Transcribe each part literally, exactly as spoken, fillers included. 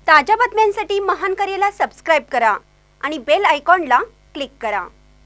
ताज्या बातम्यांसाठी महान करेला सबस्क्राइब करा आणि बेल आयकॉनला क्लिक करा।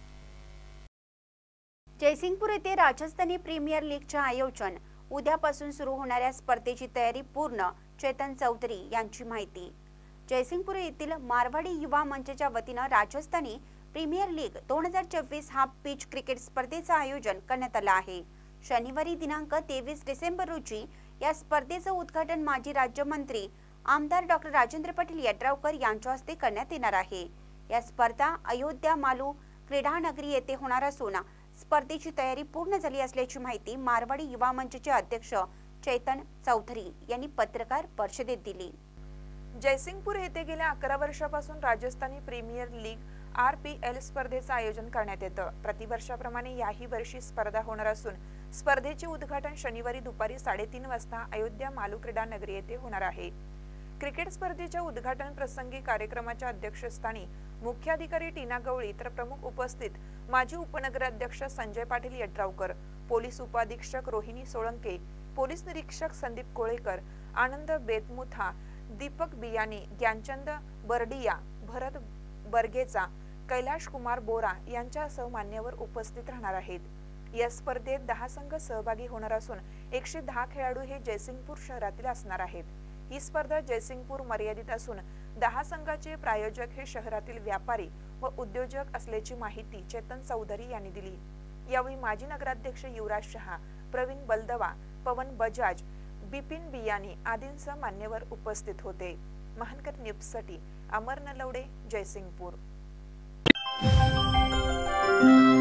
जयसिंगपूर येथे राजस्थानी प्रीमियर लीगचे आयोजन उद्यापासून सुरू होणाऱ्या स्पर्धेची तयारी पूर्ण। चेतन चौधरी यांची माहिती। जयसिंगपूर येथील मारवाडी युवा मंचच्या वतीने राजस्थानी प्रीमियर लीग दोन हजार चोवीस हा पिच क्रिकेट स्पर्धेचे आयोजन करण्यात आले आहे। शनिवारी दिनांक तेवीस डिसेंबर रोजी या स्पर्धेचे उद्घाटन माजी राज्यमंत्री आमदार डॉक्टर राजेंद्र पाटील यड्रावकर यांच्या हस्ते करण्यात येणार आहे। या स्पर्धा अयोध्या मालू क्रीडा नगरी येथे होणार असून स्पर्धेची तयारी पूर्ण झाली असल्याची माहिती मारवाडी युवा मंचचे अध्यक्ष चेतन चौधरी यांनी पत्रकार परिषदेत दिली। जयसिंगपूर येथे गेल्या अकरा वर्षापासून Rajasthani premier league R P L स्पर्धेचे आयोजन करण्यात येतं। प्रतिवर्षाप्रमाणे याही वर्षी स्पर्धा होणार असून स्पर्धेचे उद्घाटन शनिवारी दुपारी साडेतीन वाजता अयोध्या मालू क्रीडा नगरी येथे होणार आहे। क्रिकेट स्पर्धेच्या उद्घाटन प्रसंगी कार्यक्रमाच्या अध्यक्षस्थानी मुख्याधिकारी टीना गवळी तर प्रमुख उपस्थित माजी उपनगराध्यक्ष संजय पाटील यड्रावकर, पोलीस उपाधीक्षक रोहिणी सोळंके, पोलीस निरीक्षक संदीप कोळेकर, आनंद बेतमुथा, दीपक बियानी, ज्ञानचंद बर्डिया, भरत बर्गेचा, कैलाश कुमार बोरा यांच्यासह मान्यवर उपस्थित राहणार आहेत। या स्पर्धेत दहा संघ सहभागी होणार असून एकशे दहा खेळाडू हे जयसिंगपूर शहरातील असणार आहेत। ही स्पर्धा जयसिंगपूर मर्यादित असून दहा संघाचे प्रायोजक हे शहरातील व्यापारी व उद्योजक असल्याची माहिती चेतन चौधरी यांनी दिली। यावेळी माजी नगराध्यक्ष युवराज शहा, प्रवीण बलदवा, पवन बजाज, बिपिन बियानी आदींसह मान्यवर उपस्थित होते। महानकर न्यूजसाठी अमर नलवडे, जयसिंगपूर।